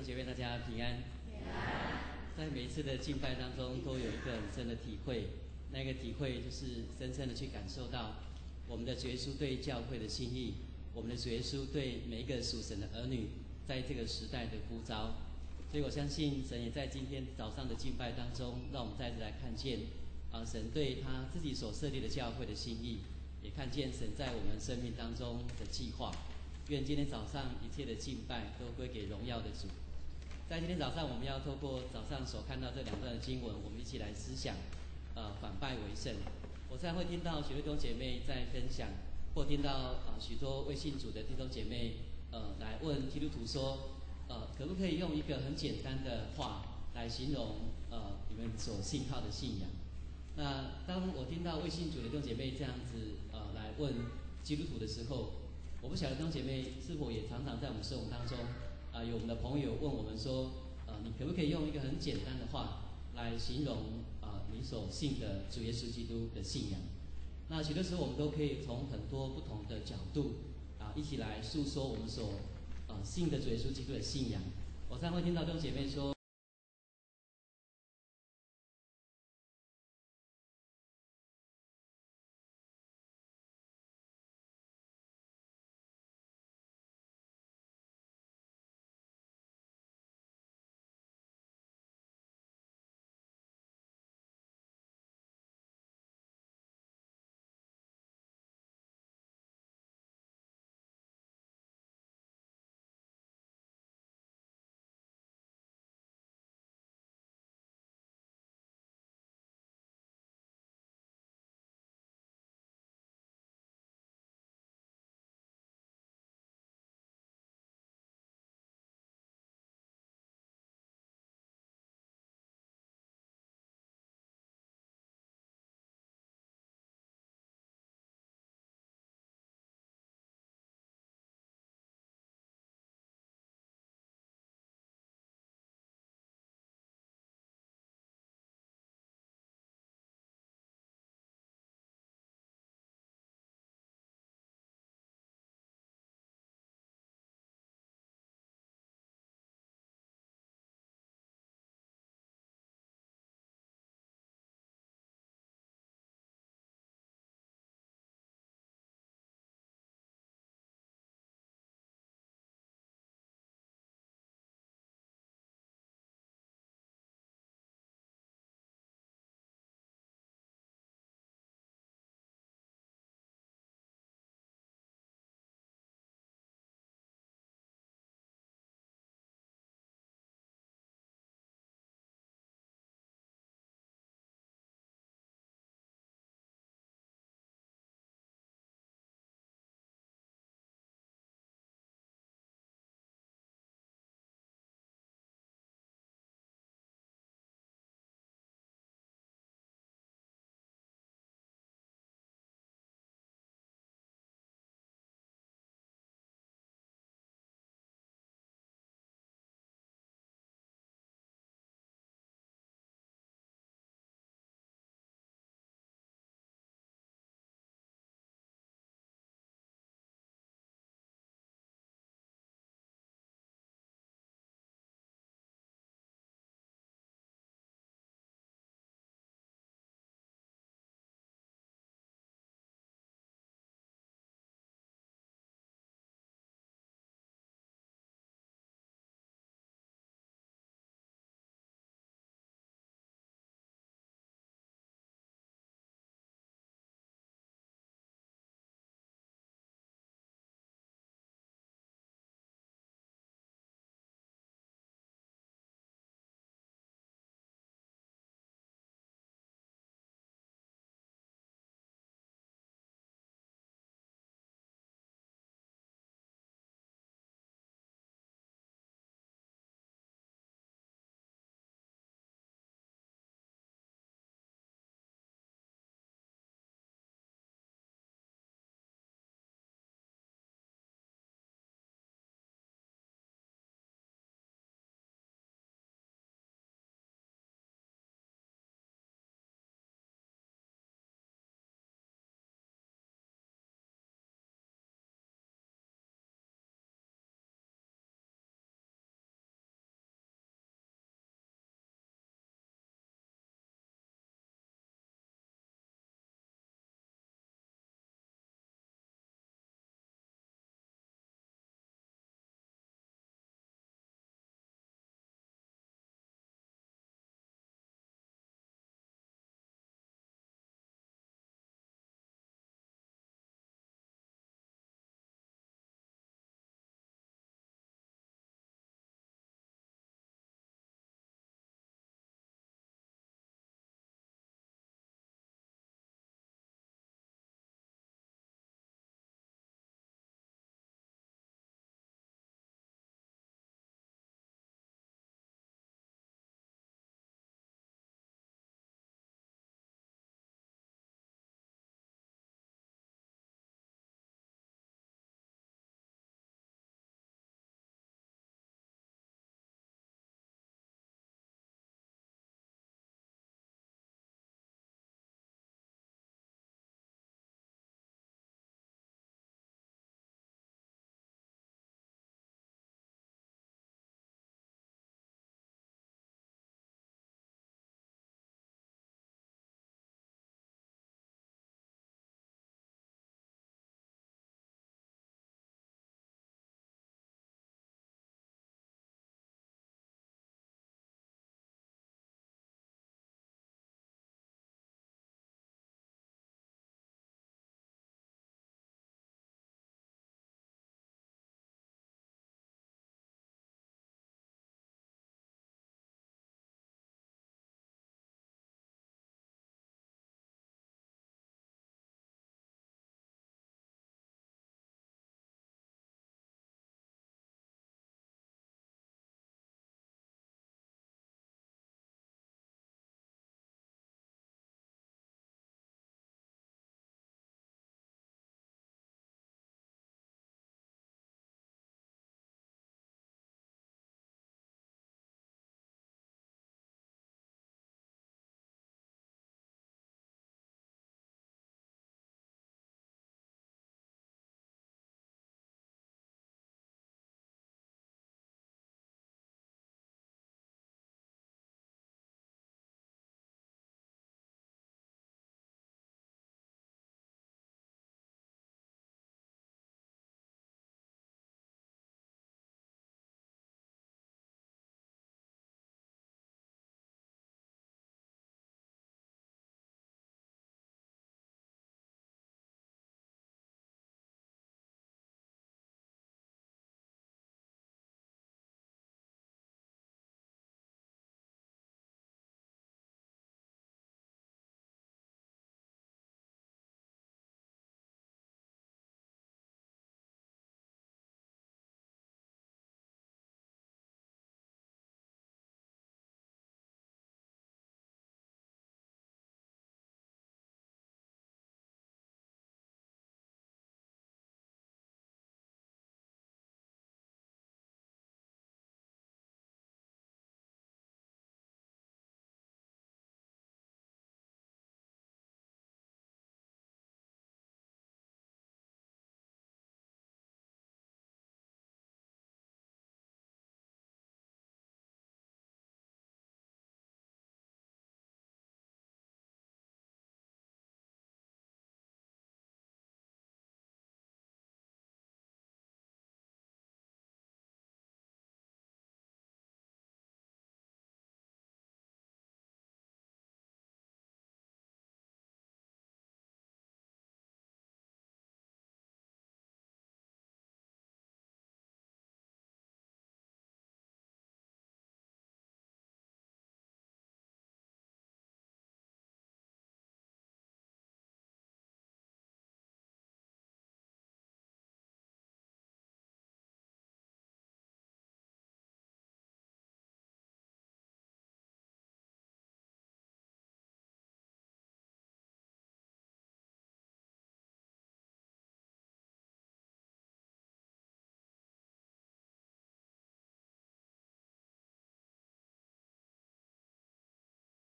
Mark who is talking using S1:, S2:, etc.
S1: 兄姐妹，大家平安。在每一次的敬拜当中，都有一个很深的体会。那个体会就是深深的去感受到我们的主耶稣对教会的心意，我们的主耶稣对每一个属神的儿女，在这个时代的呼召。所以我相信神也在今天早上的敬拜当中，让我们再次来看见神对他自己所设立的教会的心意，也看见神在我们生命当中的计划。愿今天早上一切的敬拜都归给荣耀的主。在今天早上，我们要透过早上所看到这两段的经文，我们一起来思想，反败为胜。我常常会听到许多弟兄姐妹在分享，或听到许多未信主的弟兄姐妹，来问基督徒说，可不可以用一个很简单的话来形容你们所信靠的信仰？那当我听到未信主的弟兄姐妹这样子来问基督徒的时候，我不晓得弟兄姐妹是否也常常在我们生活当中有我们的朋友问我们说，你可不可以用一个很简单的话来形容你所信的主耶稣基督的信仰？那许多时候我们都可以从很多不同的角度一起来诉说我们所信的主耶稣基督的信仰。我常常会听到弟兄姐妹说，